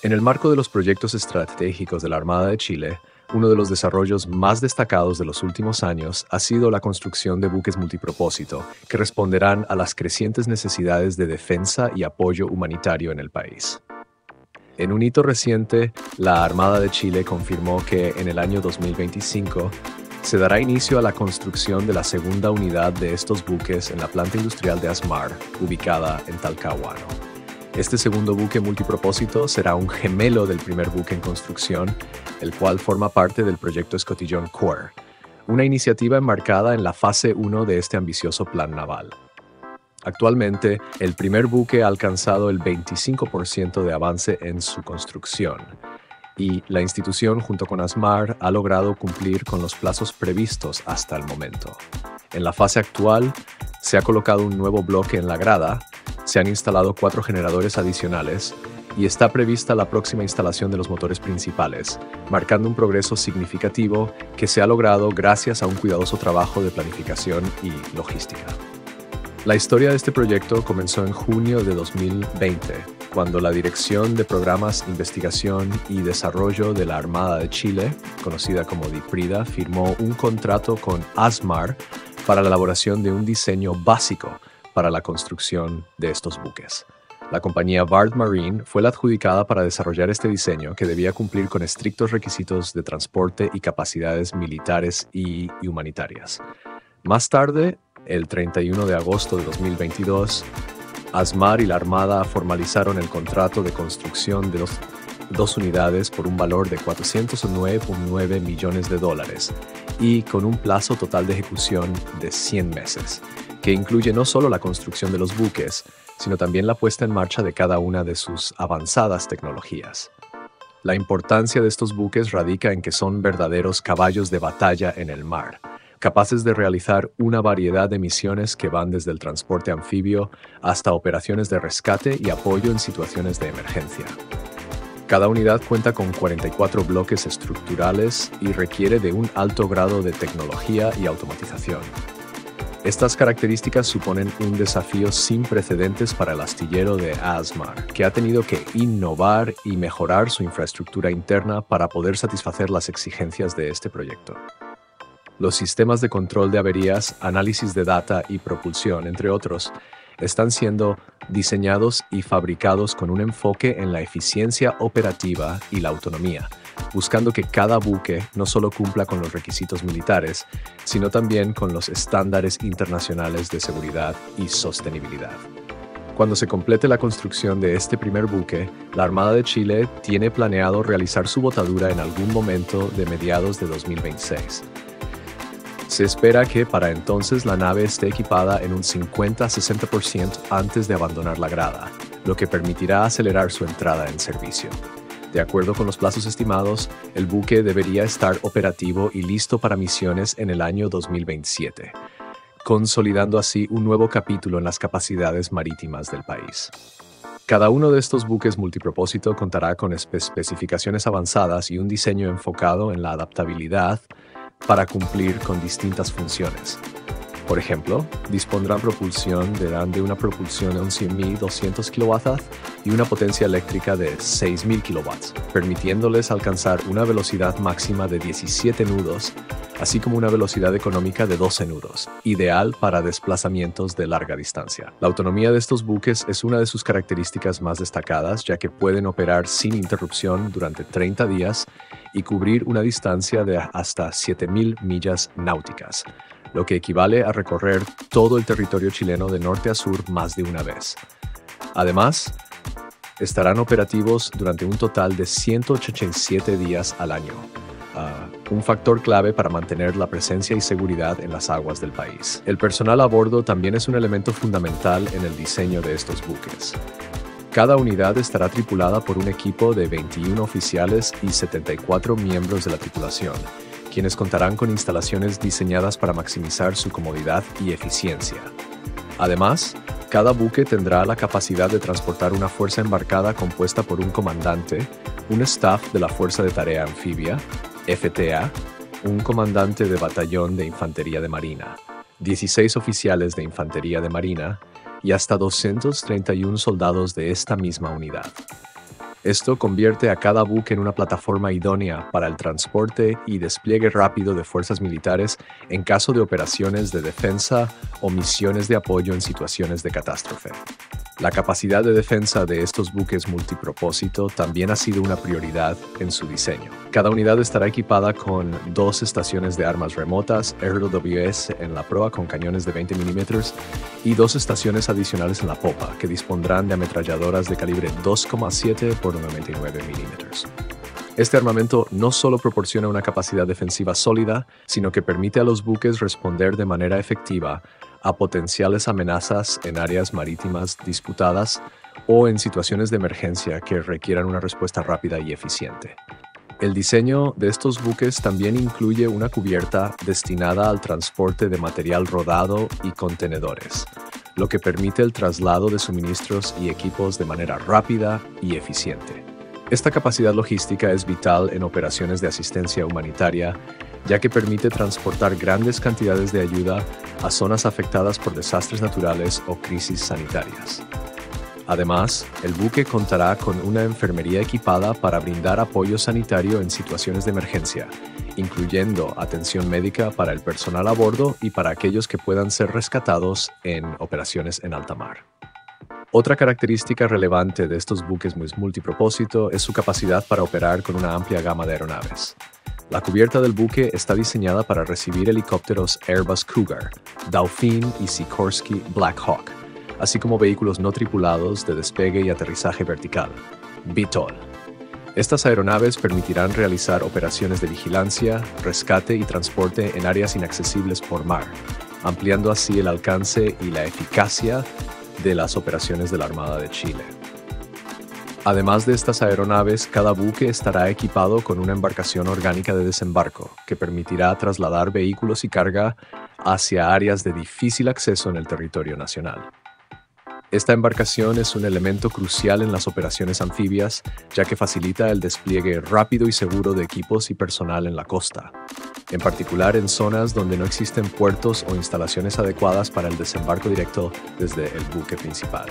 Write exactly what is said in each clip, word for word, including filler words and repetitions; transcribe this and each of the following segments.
En el marco de los proyectos estratégicos de la Armada de Chile, uno de los desarrollos más destacados de los últimos años ha sido la construcción de buques multipropósito que responderán a las crecientes necesidades de defensa y apoyo humanitario en el país. En un hito reciente, la Armada de Chile confirmó que en el año dos mil veinticinco se dará inicio a la construcción de la segunda unidad de estos buques en la planta industrial de ASMAR, ubicada en Talcahuano. Este segundo buque multipropósito será un gemelo del primer buque en construcción, el cual forma parte del proyecto Escotillón Core, una iniciativa enmarcada en la fase uno de este ambicioso plan naval. Actualmente, el primer buque ha alcanzado el veinticinco por ciento de avance en su construcción, y la institución, junto con ASMAR, ha logrado cumplir con los plazos previstos hasta el momento. En la fase actual, se ha colocado un nuevo bloque en la grada, se han instalado cuatro generadores adicionales y está prevista la próxima instalación de los motores principales, marcando un progreso significativo que se ha logrado gracias a un cuidadoso trabajo de planificación y logística. La historia de este proyecto comenzó en junio de dos mil veinte, cuando la Dirección de Programas, Investigación y Desarrollo de la Armada de Chile, conocida como DIPRIDA, firmó un contrato con ASMAR para la elaboración de un diseño básico para la construcción de estos buques. La compañía Vard Marine fue la adjudicada para desarrollar este diseño que debía cumplir con estrictos requisitos de transporte y capacidades militares y humanitarias. Más tarde, el treinta y uno de agosto de dos mil veintidós, ASMAR y la Armada formalizaron el contrato de construcción de los dos unidades por un valor de cuatrocientos nueve punto nueve millones de dólares y con un plazo total de ejecución de cien meses, que incluye no solo la construcción de los buques, sino también la puesta en marcha de cada una de sus avanzadas tecnologías. La importancia de estos buques radica en que son verdaderos caballos de batalla en el mar, capaces de realizar una variedad de misiones que van desde el transporte anfibio hasta operaciones de rescate y apoyo en situaciones de emergencia. Cada unidad cuenta con cuarenta y cuatro bloques estructurales y requiere de un alto grado de tecnología y automatización. Estas características suponen un desafío sin precedentes para el astillero de ASMAR, que ha tenido que innovar y mejorar su infraestructura interna para poder satisfacer las exigencias de este proyecto. Los sistemas de control de averías, análisis de data y propulsión, entre otros, están siendo diseñados y fabricados con un enfoque en la eficiencia operativa y la autonomía, buscando que cada buque no solo cumpla con los requisitos militares, sino también con los estándares internacionales de seguridad y sostenibilidad. Cuando se complete la construcción de este primer buque, la Armada de Chile tiene planeado realizar su botadura en algún momento de mediados de dos mil veintiséis. Se espera que para entonces la nave esté equipada en un cincuenta a sesenta por ciento antes de abandonar la grada, lo que permitirá acelerar su entrada en servicio. De acuerdo con los plazos estimados, el buque debería estar operativo y listo para misiones en el año dos mil veintisiete, consolidando así un nuevo capítulo en las capacidades marítimas del país. Cada uno de estos buques multipropósito contará con espe- especificaciones avanzadas y un diseño enfocado en la adaptabilidad para cumplir con distintas funciones. Por ejemplo, dispondrán propulsión darán de una propulsión de once mil doscientos kilowatts y una potencia eléctrica de seis mil kilowatts, permitiéndoles alcanzar una velocidad máxima de diecisiete nudos, así como una velocidad económica de doce nudos, ideal para desplazamientos de larga distancia. La autonomía de estos buques es una de sus características más destacadas, ya que pueden operar sin interrupción durante treinta días y cubrir una distancia de hasta siete mil millas náuticas, lo que equivale a recorrer todo el territorio chileno de norte a sur más de una vez. Además, estarán operativos durante un total de ciento ochenta y siete días al año, uh, un factor clave para mantener la presencia y seguridad en las aguas del país. El personal a bordo también es un elemento fundamental en el diseño de estos buques. Cada unidad estará tripulada por un equipo de veintiún oficiales y setenta y cuatro miembros de la tripulación, quienes contarán con instalaciones diseñadas para maximizar su comodidad y eficiencia. Además, cada buque tendrá la capacidad de transportar una fuerza embarcada compuesta por un comandante, un staff de la Fuerza de Tarea Anfibia, F T A, un comandante de batallón de Infantería de Marina, dieciséis oficiales de Infantería de Marina y hasta doscientos treinta y uno soldados de esta misma unidad. Esto convierte a cada buque en una plataforma idónea para el transporte y despliegue rápido de fuerzas militares en caso de operaciones de defensa o misiones de apoyo en situaciones de catástrofe. La capacidad de defensa de estos buques multipropósito también ha sido una prioridad en su diseño. Cada unidad estará equipada con dos estaciones de armas remotas R W S en la proa con cañones de veinte milímetros y dos estaciones adicionales en la popa que dispondrán de ametralladoras de calibre dos coma siete por noventa y nueve milímetros. Este armamento no solo proporciona una capacidad defensiva sólida, sino que permite a los buques responder de manera efectiva a potenciales amenazas en áreas marítimas disputadas o en situaciones de emergencia que requieran una respuesta rápida y eficiente. El diseño de estos buques también incluye una cubierta destinada al transporte de material rodado y contenedores, lo que permite el traslado de suministros y equipos de manera rápida y eficiente. Esta capacidad logística es vital en operaciones de asistencia humanitaria, ya que permite transportar grandes cantidades de ayuda a zonas afectadas por desastres naturales o crisis sanitarias. Además, el buque contará con una enfermería equipada para brindar apoyo sanitario en situaciones de emergencia, incluyendo atención médica para el personal a bordo y para aquellos que puedan ser rescatados en operaciones en alta mar. Otra característica relevante de estos buques multipropósito es su capacidad para operar con una amplia gama de aeronaves. La cubierta del buque está diseñada para recibir helicópteros Airbus Cougar, Dauphin y Sikorsky Black Hawk, así como vehículos no tripulados de despegue y aterrizaje vertical, V TOL. Estas aeronaves permitirán realizar operaciones de vigilancia, rescate y transporte en áreas inaccesibles por mar, ampliando así el alcance y la eficacia de las operaciones de la Armada de Chile. Además de estas aeronaves, cada buque estará equipado con una embarcación orgánica de desembarco que permitirá trasladar vehículos y carga hacia áreas de difícil acceso en el territorio nacional. Esta embarcación es un elemento crucial en las operaciones anfibias, ya que facilita el despliegue rápido y seguro de equipos y personal en la costa, en particular en zonas donde no existen puertos o instalaciones adecuadas para el desembarco directo desde el buque principal.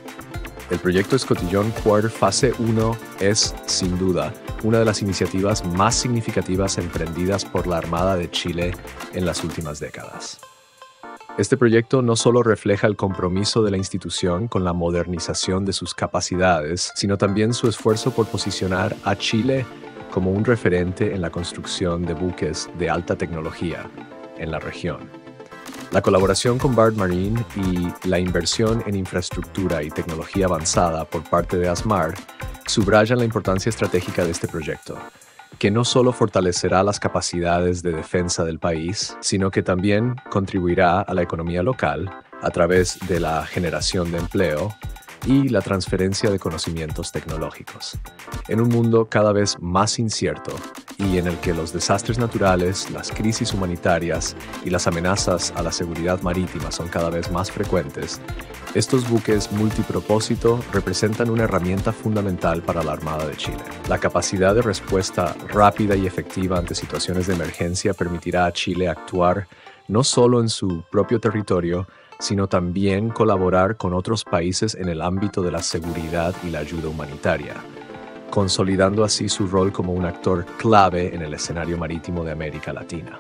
El proyecto Escotillón Quad Fase uno es, sin duda, una de las iniciativas más significativas emprendidas por la Armada de Chile en las últimas décadas. Este proyecto no solo refleja el compromiso de la institución con la modernización de sus capacidades, sino también su esfuerzo por posicionar a Chile como un referente en la construcción de buques de alta tecnología en la región. La colaboración con Bard Marine y la inversión en infraestructura y tecnología avanzada por parte de ASMAR subrayan la importancia estratégica de este proyecto, que no solo fortalecerá las capacidades de defensa del país, sino que también contribuirá a la economía local a través de la generación de empleo y la transferencia de conocimientos tecnológicos. En un mundo cada vez más incierto y en el que los desastres naturales, las crisis humanitarias y las amenazas a la seguridad marítima son cada vez más frecuentes, estos buques multipropósito representan una herramienta fundamental para la Armada de Chile. La capacidad de respuesta rápida y efectiva ante situaciones de emergencia permitirá a Chile actuar no solo en su propio territorio, sino también colaborar con otros países en el ámbito de la seguridad y la ayuda humanitaria, consolidando así su rol como un actor clave en el escenario marítimo de América Latina.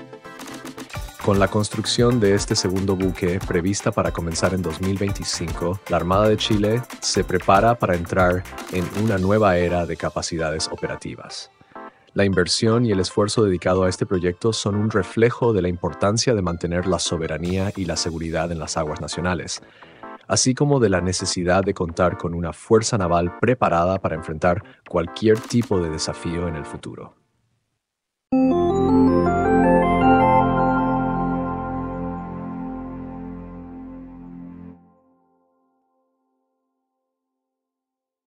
Con la construcción de este segundo buque, prevista para comenzar en dos mil veinticinco, la Armada de Chile se prepara para entrar en una nueva era de capacidades operativas. La inversión y el esfuerzo dedicado a este proyecto son un reflejo de la importancia de mantener la soberanía y la seguridad en las aguas nacionales, así como de la necesidad de contar con una fuerza naval preparada para enfrentar cualquier tipo de desafío en el futuro.